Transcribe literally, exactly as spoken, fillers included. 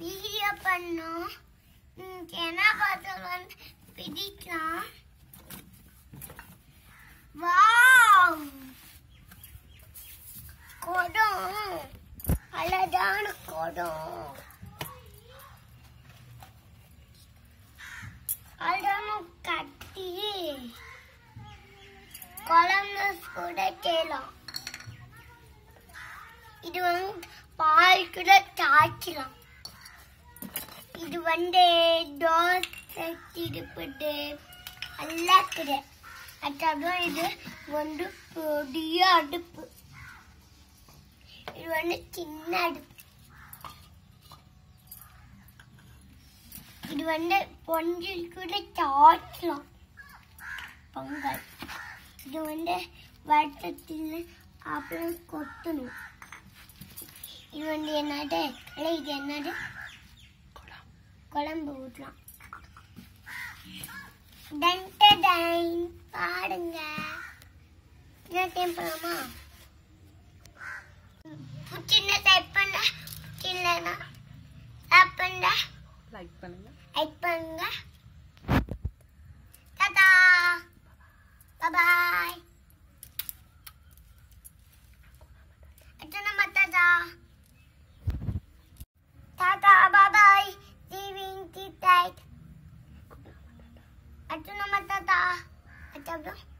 Video பண்ணோம். என்ன பார்த்தது வந்து பிடிக்கலாம். வாவ், குடம், அழகான குடம், அழகான கட்டி, குழம்பு கூட செய்யலாம். இது வந்து பால் கூட காய்ச்சலாம். இது வந்து தோசை திருப்பிட்டு எல்லாம் கூட. அதுக்கப்புறம் இது வந்து பெரிய அடுப்பு. இது வந்து சின்ன அடுப்பு. இது வந்து பொங்கல் கூட காய்ச்சலாம். பொங்கல் இது வந்து வருஷத்தில் அப்புறம் கொத்தணும். இது வந்து என்னது? இது என்னது? குழம்பு ஊற்றலாம். பாடுங்க. என்ன டைம் பண்ணலாமா? சின்ன டைப் பண்ண இல்லைன்னா லைக் பண்ணுங்க. லைக் பண்ணுங்க. லைக் பண்ணுங்க. டாடா. பாய். அச்சனா மத்தாடா. டாடா பாய். Living the night. I don't know what that is.